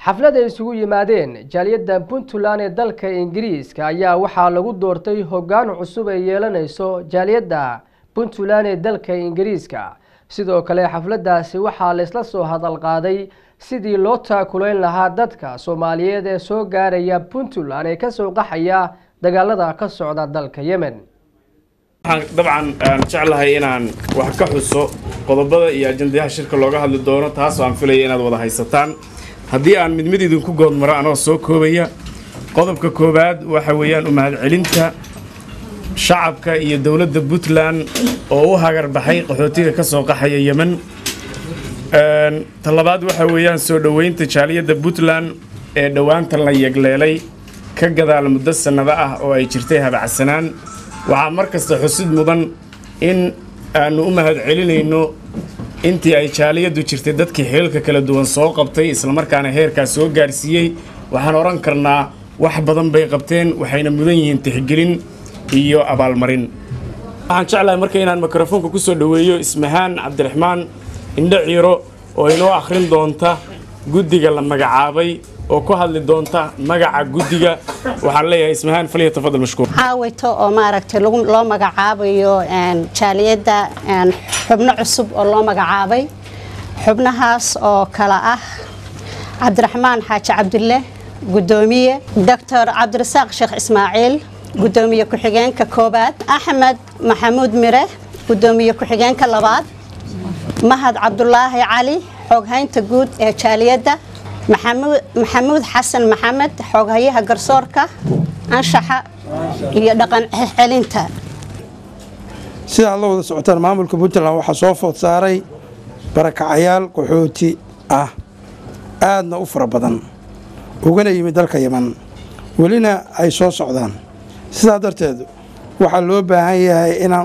xaflad ay isugu yimaadeen jaaliyadda Puntland ee dalka Ingiriiska ayaa waxaa lagu doortay hoggaan cusub ay yeelanayso jaaliyadda Puntland ee dalka Ingiriiska sidoo kale xafladaasi waxaa la isla soo hadal qaaday sidii loo taakulayn lahaa dadka Soomaaliyeed ee soo gaaraya Puntland ee ka soo qaxaya dagaalada ka socda dalka Yemen. طبعا جعلها إنان وحكحوسو قضبضة يا جندها شركة لوجها للدورة تاسو عن فلي إن الوضع هيستان هدي عن مدمدي دون كوجود مرة أنا السوق كوبية قضب ككوباد وحويان أمهات علنتا شعب كي دولة بوتلان أو هاجر بحي قحوتي كسوق حي يمن طلبات وحويان سودوين تشالية بوتلان دوان تلا يجلالي كجذا المدرسة النبأة أو أي شرتها بعسنان waxaa markasta xusid mudan in aanu u mahad celinayno intii ay jaaliyadu jirtay dadkii xeelka kala duwan soo qabtay isla markaana heerka soo gaarsiiyay waxaan oran karnaa wax badan bay qabteen waxayna mudan yihiin tixgelin iyo abaalmarin waxaan jeclahay markay inaan mikrofoonka ku soo dhaweeyo Ismahaan Cabdiraxmaan Indhaciiro oo inoo akhrin doonta guddiga la magacaabay oo ku hadli doonta magaca guddiga waxaan leeyahay Ismahaan faliya tafadal mashkuur caawito oo maaragtay loo magacaabayo jaaliyadda xubno cusub oo loo magacaabay xubnahaas oo kala ah Cabdiraxmaan Xaaji Cabdulle gudoomiye Dr. Cabdirasaaq Sheekh Ismaaciil gudoomiye ku-xigeenka koobaad Axmed Maxamuud Mire gudoomiye ku-xigeenka labaad Mahad Cabdullaahi Cali xoghaynta guud ee jaaliyadda محمود حسن محمد حوغهيها قرصوركا أنشحة يدقن حلينتا سيدا الله وذا سعوتان مامولك بوتلان وحصوفة صاري بركة عيال قحوتي آدنا أفر بدن وقنا يمدلك يمن ولنا أي صوص سعودان سيدا درتادو وحلو باهايا إنان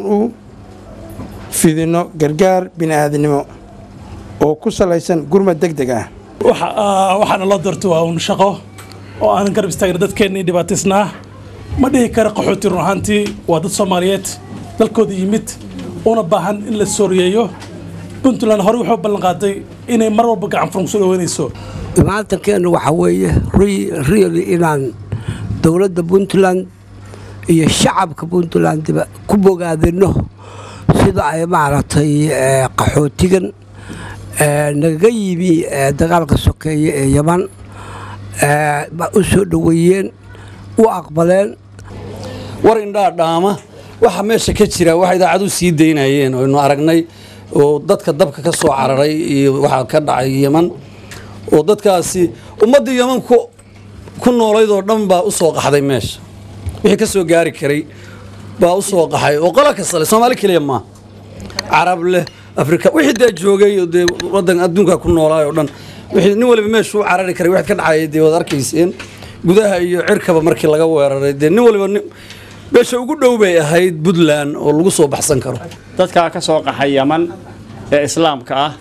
في ذنو قرقار بنا هذا النمو وكسا ليسان قرمة دقدقة waxaana loo doortay waa un shaqo oo aan garab istaagna dadkeenii dhibaataysnaa ma dhihi kara qaxooti run ahaantii waa dad Soomaaliyeed dalkooda yimid una baahan in la sooriyeeyo Puntland hore wuxuu ballan qaaday inay mar walba gacan furan soo dhaweynayso maanta keen waxa weeye really inaan dawladda Puntland iyo shacabka Puntland ku bogaadino sida ay maaragtay qaxootigan naga yimi dagaalka sokeeye ee Yemen u soo dhaweeyeen u aqbaleen war indhaa dhaama waxa meesha ka jira waxa idaacadu sii deynayeen oo inuu aragnay oo dadka dabka ka soo cararay iyo waxa ka dhacay Yemen oo dadkaasi ummadda Yemen ku noolaydoo dhan baa u soo qaxday meesha wixii ka soo gaari karay baa u soo qaxay oo qala ka salay Soomaali kaliya ma Arab leh Afrika wixii da joogay wadan adduunka ku noolaayo dhan wixii nin waliba meeshu carari karay wax ka dhacay wad arkayseen gudaha iyo cirkaba markii laga weeraray nin waliba meesha ugu dhow bay ahayd Puntland oo lagu soo baxsan karo dadka ka soo qaxay Yemen ee islaamka ah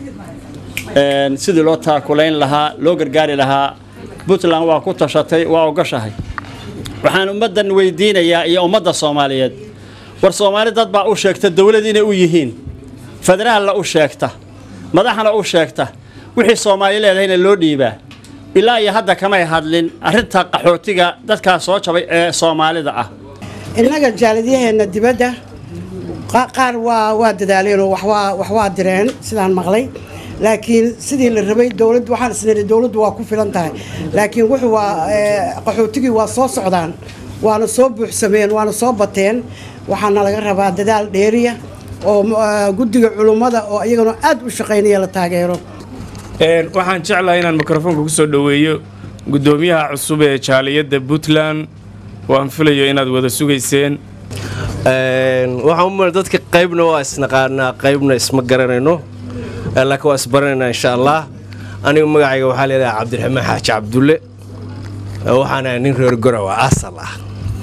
sidii loo taakulayn lahaa loo gargaari lahaa Puntland waa ku tashatay waa ogashahay waxaan ummadan weydiinayaa iyo ummadda Soomaaliyeed war Soomaali dad baa u sheegtay dawlad inay u yihiin federaal la u sheegta madaxna u sheegta wixii Soomaaliyeed leedahay loo dhiibaa ilaa iyo hadda kama hadlin arinta qaxootiga dadka soo jabay ee Soomaalida ah inaga jaaliyadaheena dibadda qaar waa dadaaleen oo wax waa direen sidaan maqlay laakiin sidii la rabay dawladdu waxaan isleeyahay dawladdu waa ku filan tahay laakiin wuxuu waa qaxootigii waa soo socdaan waana soo buuxsameen waana soo bateen waxaana laga rabaa dadaal dheeriya oo guddiga culimada oo iyaguna aad u shaqeynaya la taageero waxaan jeclahay inaan mikrofoonka ku soo dhaweeyo gudoomiyaha cusub ee jaaliyadda Puntland waan filayo inaad wada sugayseen waxaan u maray dadka qaybna waa isnaqaanaa qaybna isma garanayno laakiin waa isbaranayna insha Allah anigu magacayga waxaa leeyahay Cabdiraxmaan Xaaji Cabdulle waxaan nin reer Garowe asal ah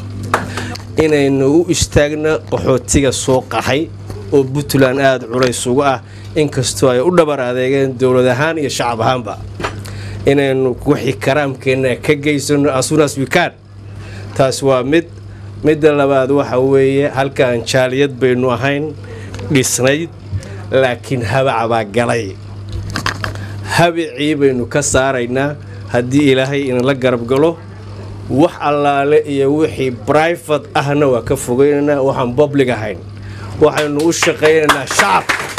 inaynu u istaagno qaxootiga soo qaxay oo Puntland aad culays ugu ah inkastoo ay u dhabar adeegeen dawlad ahaan iyo shacab ahaanba inaynu wixii karaamkeena ka geysano as soon as we can taas waa mid labaad waxa weeye halkaan jaaliyad baynu ahayn dhisnayd laakiin habaca baa galay habicii baynu ka saaraynaa haddii ilaahay inala garab galo wax allaale iyo wixii private ahna waa ka fogeynaynaa waxaan public ahayn waxaynu u shaqaynaynaa shacabka